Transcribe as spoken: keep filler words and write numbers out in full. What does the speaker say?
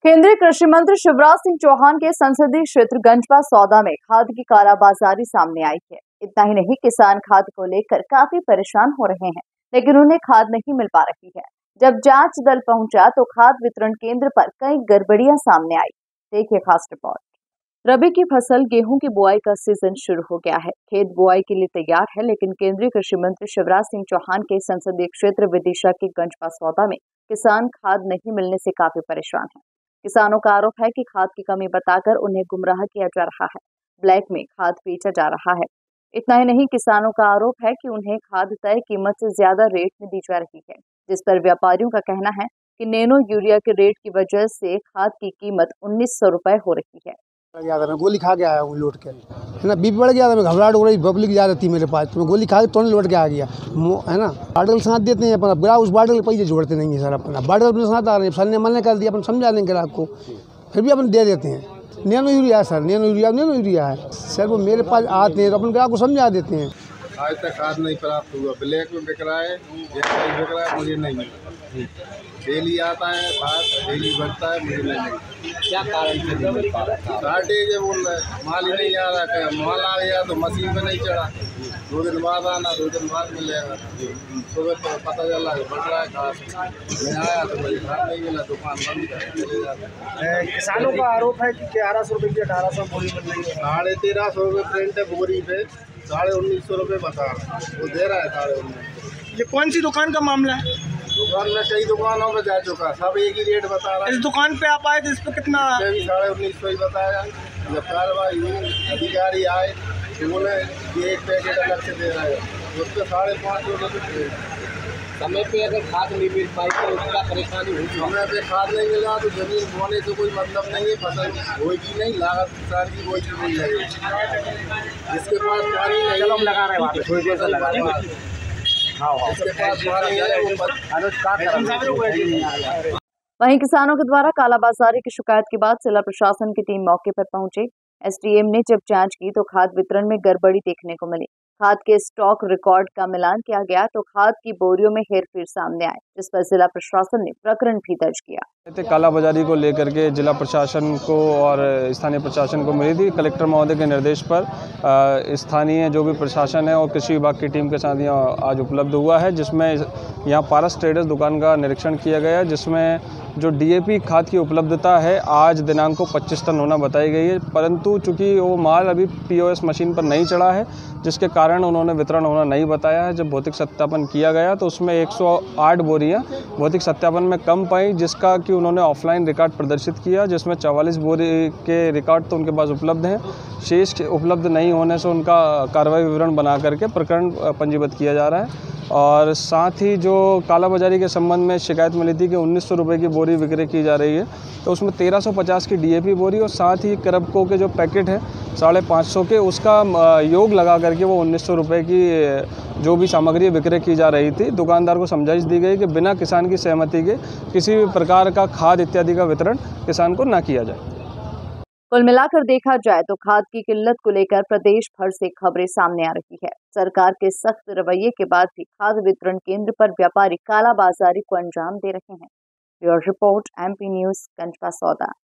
केंद्रीय कृषि मंत्री शिवराज सिंह चौहान के संसदीय क्षेत्र गंजवा सौदा में खाद की कालाबाजारी सामने आई है। इतना ही नहीं, किसान खाद को लेकर काफी परेशान हो रहे हैं, लेकिन उन्हें खाद नहीं मिल पा रही है। जब जांच दल पहुंचा तो खाद वितरण केंद्र पर कई गड़बड़ियां सामने आई। देखिए खास रिपोर्ट। रबी की फसल गेहूं की बुआई का सीजन शुरू हो गया है। खेत बुआई के लिए तैयार है, लेकिन केंद्रीय कृषि मंत्री शिवराज सिंह चौहान के संसदीय क्षेत्र विदिशा के गंजवा सौदा में किसान खाद नहीं मिलने से काफी परेशान है। किसानों का आरोप है कि खाद की कमी बताकर उन्हें गुमराह किया जा रहा है, ब्लैक में खाद बेचा जा रहा है। इतना ही नहीं, किसानों का आरोप है कि उन्हें खाद तय कीमत से ज्यादा रेट में दी जा रही है, जिस पर व्यापारियों का कहना है कि नैनो यूरिया के रेट की वजह से खाद की कीमत उन्नीस सौ रुपए हो रही है। गया था, मैं गोली खा के आया हूँ लौट के, है ना। बीपी बढ़ गया था, मैं घबराहट हो रही, पब्लिक जा रही थी मेरे पास, तो मैं गोली खा के तुरंत लौट के आ गया, है ना। बाटल साथ देते हैं अपन, ग्राहक उस बाटल के पैसे जोड़ते नहीं है सर। अपना बाटल अपने साथ आ रहे हैं, सर ने मना कर दिया, अपन समझा देंगे ग्राहक को, फिर भी अपन दे देते हैं। नैनो यूरिया है sir, nano urea nano urea है सर, वो मेरे पास आते हैं तो अपन ग्राहक को समझा देते हैं। आज तक खाद नहीं प्राप्त हुआ, ब्लैक में बिक रहा है, जैसा बिक रहा है मुझे नहीं मिला। डेली आता है खाद, डेली बढ़ता है, मुझे नहीं मिला। क्या कारण से नहीं मिल पा रहा है? शार्टेज है, बोल रहा है, माल ही नहीं आ रहा है। माल आ गया तो मशीन पे नहीं चढ़ा, दो दिन बाद आना, दो दिन बाद मिलेगा। सुबह तो पता चला बढ़ रहा है खाद, मैं आया तो मुझे खाद नहीं मिला, दुकान बंद करके चले जाते हैं। किसानों का आरोप है कि ग्यारह सौ रुपये की अठारह सौ बोरी मिल रही है। साढ़े तेरह सौ रुपये प्रिंट है बोरी पे, साढ़े उन्नीस सौ रुपये बता रहा है, वो दे रहा है साढ़े उन्नीस। ये कौन सी दुकान का मामला है? दुकान में कई दुकानों में जा चुका, सब एक ही रेट बता रहा है। इस दुकान पे आप आए तो इस पे कितना? भी साढ़े उन्नीस सौ ही बताया। जब कार्रवाई हुई, अधिकारी आए तो बोले ये एक पैकेट अलग से दे रहा है, उस पर साढ़े पाँच सौ रुपये। समय पे अगर खाद नहीं मिल पाई तो उसका परेशानी हुई। समय पे खाद नहीं मिला तो जमीन बोने से कोई मतलब नहीं है, फसल होगी नहीं, लागत किसान की कोई चीज नहीं लगेगी। जिसके पास पानी नहीं, चलो हम लगा रहे हैं, थोड़ी देर से लगा रहे हैं। जिसके पास पानी है वो वहीं किसानों के द्वारा कालाबाजारी की शिकायत के बाद जिला प्रशासन की टीम मौके पर पहुंची। एसडीएम ने जब जांच की तो खाद वितरण में गड़बड़ी देखने को मिली। खाद के स्टॉक रिकॉर्ड का मिलान किया गया तो खाद की बोरियों में हेरफेर सामने आए, जिस पर जिला प्रशासन ने प्रकरण भी दर्ज किया। कालाबाजारी को लेकर के जिला प्रशासन को और स्थानीय प्रशासन को मिली थी। कलेक्टर महोदय के निर्देश पर स्थानीय जो भी प्रशासन है और कृषि विभाग की टीम के साथ यहाँ आज उपलब्ध हुआ है, जिसमें यहाँ पारस ट्रेडर्स दुकान का निरीक्षण किया गया, जिसमें जो डीएपी खाद की उपलब्धता है आज दिनांक को पच्चीस टन होना बताई गई है, परंतु चूंकि वो माल अभी पीओएस मशीन पर नहीं चढ़ा है, जिसके कारण उन्होंने वितरण होना नहीं बताया है। जब भौतिक सत्यापन किया गया तो उसमें एक सौ आठ बोरियां भौतिक सत्यापन में कम पाई, जिसका कि उन्होंने ऑफलाइन रिकॉर्ड प्रदर्शित किया, जिसमें चवालीस बोरी के रिकॉर्ड तो उनके पास उपलब्ध हैं। शेष उपलब्ध नहीं होने से उनका कार्रवाई विवरण बना करके प्रकरण पंजीबद्ध किया जा रहा है। और साथ ही जो कालाबाजारी के संबंध में शिकायत मिली थी कि उन्नीस सौ रुपये की बोरी विक्रय की जा रही है, तो उसमें तेरह सौ पचास की डीएपी बोरी और साथ ही करबको के जो पैकेट है साढ़े पाँच सौ के, उसका योग लगा करके वो उन्नीस सौ रुपये की जो भी सामग्री विक्रय की जा रही थी। दुकानदार को समझाइश दी गई कि बिना किसान की सहमति के किसी भी प्रकार का खाद इत्यादि का वितरण किसान को ना किया जाए। कुल मिलाकर देखा जाए तो खाद की किल्लत को लेकर प्रदेश भर से खबरें सामने आ रही है। सरकार के सख्त रवैये के बाद भी खाद वितरण केंद्र पर व्यापारी कालाबाजारी को अंजाम दे रहे हैं। ब्यूरो रिपोर्ट, एमपी न्यूज़, गंजवा सौदा।